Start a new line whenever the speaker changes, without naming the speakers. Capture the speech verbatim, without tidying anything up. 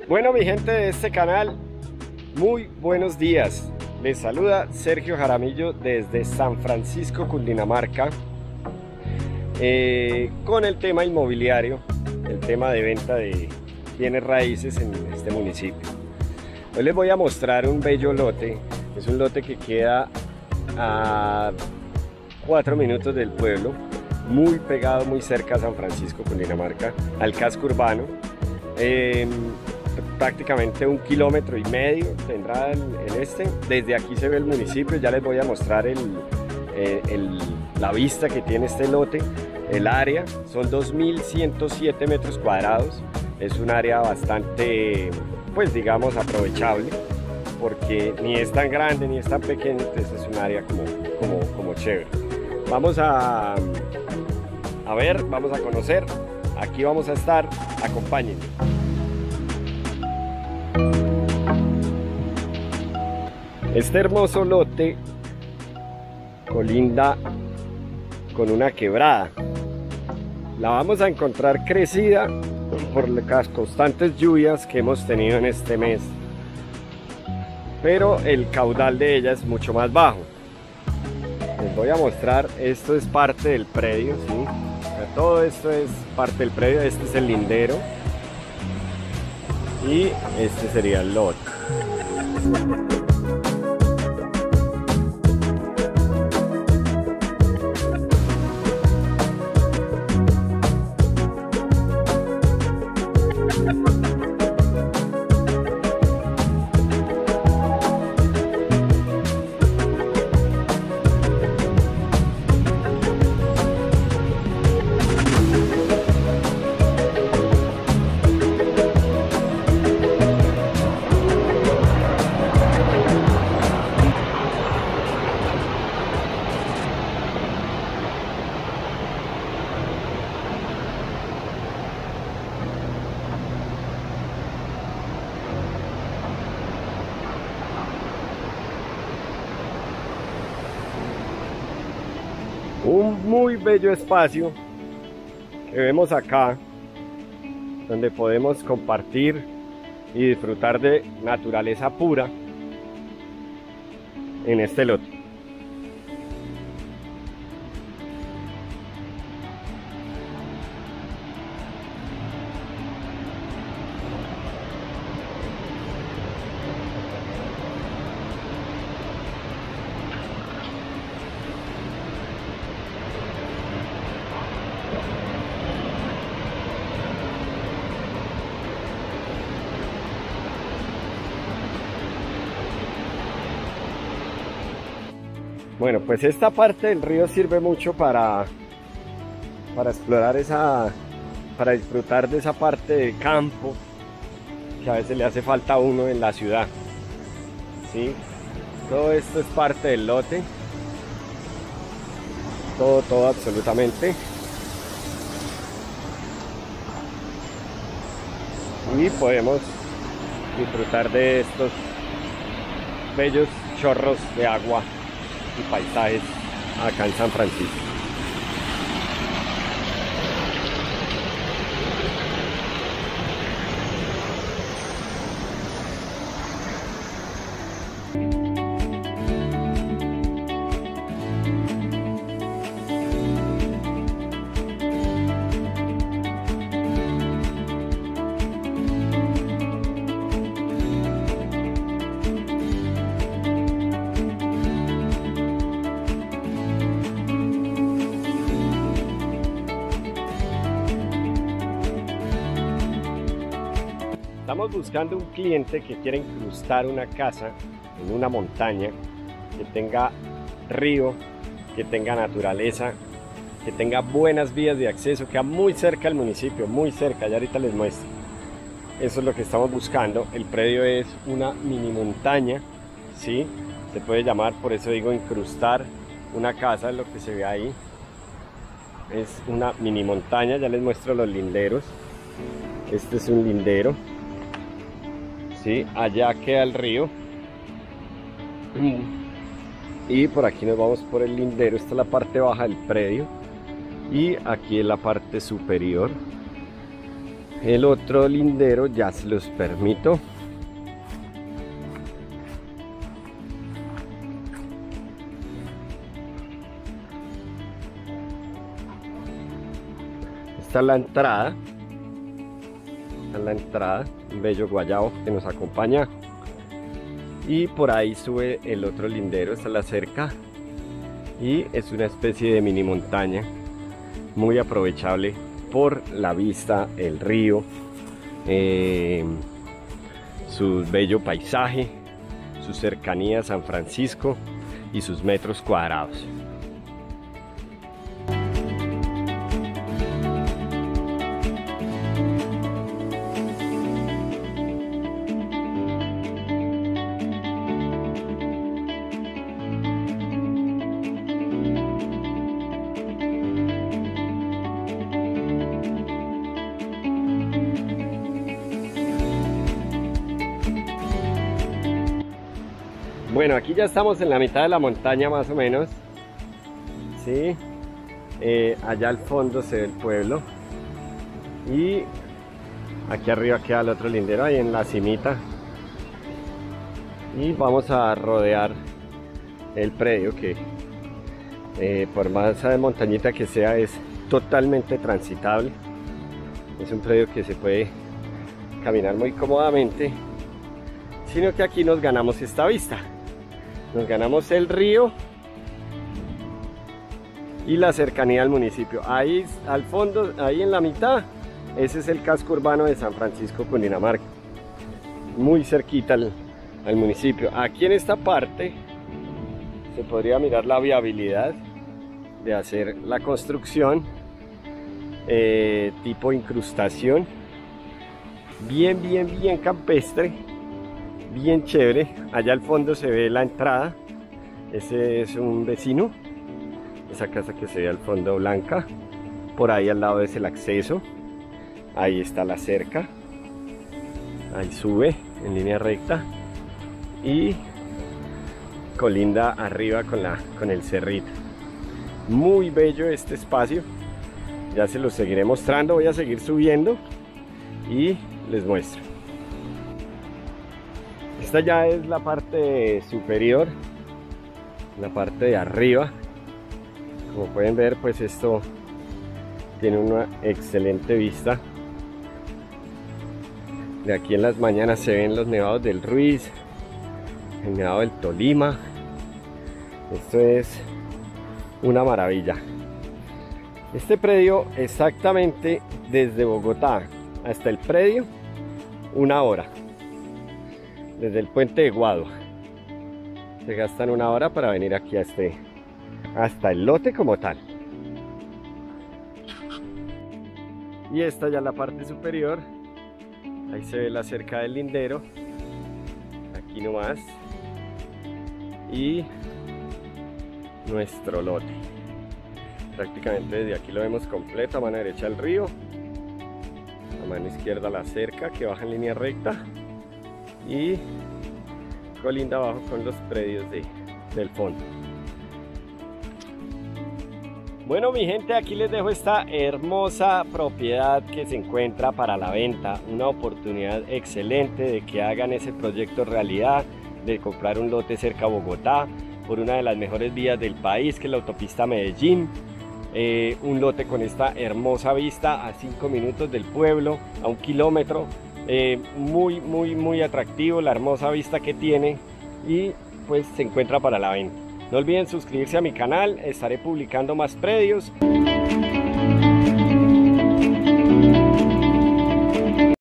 Bueno, mi gente de este canal, muy buenos días. Les saluda Sergio Jaramillo desde San Francisco, Cundinamarca, eh, con el tema inmobiliario, el tema de venta de bienes raíces en este municipio. Hoy les voy a mostrar un bello lote. Es un lote que queda a cuatro minutos del pueblo, muy pegado, muy cerca a San Francisco, Cundinamarca, al casco urbano. Eh, prácticamente un kilómetro y medio tendrá el, el este. Desde aquí se ve el municipio. Ya les voy a mostrar el, el, el, la vista que tiene este lote. El área son dos mil ciento siete metros cuadrados. Es un área bastante, pues digamos, aprovechable, porque ni es tan grande ni es tan pequeño. Entonces es un área como, como, como chévere. Vamos a, a ver, vamos a conocer. Aquí vamos a estar. Acompáñenme. Este hermoso lote colinda con una quebrada. La vamos a encontrar crecida por las constantes lluvias que hemos tenido en este mes, pero el caudal de ella es mucho más bajo. Les voy a mostrar, esto es parte del predio, ¿sí? O sea, todo esto es parte del predio. Este es el lindero y este sería el lote. Un muy bello espacio que vemos acá, donde podemos compartir y disfrutar de naturaleza pura en este lote. Bueno, pues esta parte del río sirve mucho para, para explorar esa, para disfrutar de esa parte del campo que a veces le hace falta a uno en la ciudad, ¿sí? Todo esto es parte del lote, todo, todo absolutamente. Y podemos disfrutar de estos bellos chorros de agua y paisajes acá en San Francisco. Estamos buscando un cliente que quiera incrustar una casa en una montaña, que tenga río, que tenga naturaleza, que tenga buenas vías de acceso, que queda muy cerca al municipio, muy cerca, ya ahorita les muestro. Eso es lo que estamos buscando. El predio es una mini montaña, ¿sí? Se puede llamar, por eso digo incrustar una casa, es lo que se ve ahí. Es una mini montaña, ya les muestro los linderos. Este es un lindero. ¿Sí? Allá queda el río y por aquí nos vamos por el lindero. Esta es la parte baja del predio y aquí es la parte superior. el otro lindero ya se los permito. Esta es la entrada. Esta es la entrada, un bello guayabo que nos acompaña. Y por ahí sube el otro lindero, esta es la cerca. Y es una especie de mini montaña, muy aprovechable por la vista, el río, eh, su bello paisaje, su cercanía a San Francisco y sus metros cuadrados. Bueno, aquí ya estamos en la mitad de la montaña más o menos, ¿sí? Eh, allá al fondo se ve el pueblo y aquí arriba queda el otro lindero, ahí en la cimita, y vamos a rodear el predio que eh, por más de montañita que sea es totalmente transitable. Es un predio que se puede caminar muy cómodamente, sino que aquí nos ganamos esta vista. Nos ganamos el río y la cercanía al municipio. Ahí al fondo, ahí en la mitad, ese es el casco urbano de San Francisco, Cundinamarca. Muy cerquita al, al municipio. Aquí en esta parte se podría mirar la viabilidad de hacer la construcción eh, tipo incrustación. Bien, bien, bien campestre. Bien chévere. Allá al fondo se ve la entrada, ese es un vecino, esa casa que se ve al fondo blanca. Por ahí al lado es el acceso, ahí está la cerca, ahí sube en línea recta y colinda arriba con, la, con el cerrito. Muy bello este espacio, ya se los seguiré mostrando, voy a seguir subiendo y les muestro. Esta ya es la parte superior, la parte de arriba. Como pueden ver, pues esto tiene una excelente vista. De aquí en las mañanas se ven los nevados del Ruiz, el nevado del Tolima. Esto es una maravilla. Este predio, exactamente desde Bogotá hasta el predio, una hora. Desde el puente de Guado se gastan una hora para venir aquí a este, hasta el lote como tal. Y esta ya es la parte superior, ahí se ve la cerca del lindero, aquí nomás, y nuestro lote. Prácticamente desde aquí lo vemos completo. A mano derecha el río, a mano izquierda la cerca que baja en línea recta y colinda abajo con los predios de, del fondo. Bueno, mi gente, aquí les dejo esta hermosa propiedad que se encuentra para la venta. Una oportunidad excelente de que hagan ese proyecto realidad, de comprar un lote cerca a Bogotá, por una de las mejores vías del país, que es la autopista Medellín. Eh, un lote con esta hermosa vista a cinco minutos del pueblo, a un kilómetro. Eh, muy muy muy atractivo la hermosa vista que tiene y pues se encuentra para la venta. No olviden suscribirse a mi canal, estaré publicando más predios.